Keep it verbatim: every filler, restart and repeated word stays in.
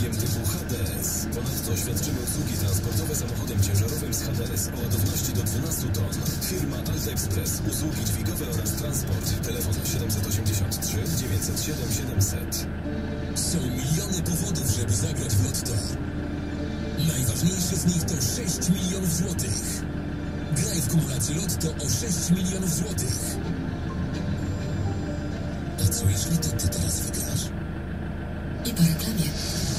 leasingiem typu H D S. Ponadto świadczymy usługi transportowe samochodem ciężarowym z H D S o ładowności do dwunastu ton. Firma AltExpress. Usługi dźwigowe oraz transport. Telefon siedemset osiemdziesiąt trzy dziewięćset siedem siedemset. Są miliony powodów, żeby zagrać w Lotto. Najważniejszy z nich to sześć milionów złotych. Graj w kumulację Lotto o sześć milionów złotych. A co jeśli to ty teraz wygrasz? I po reklamie.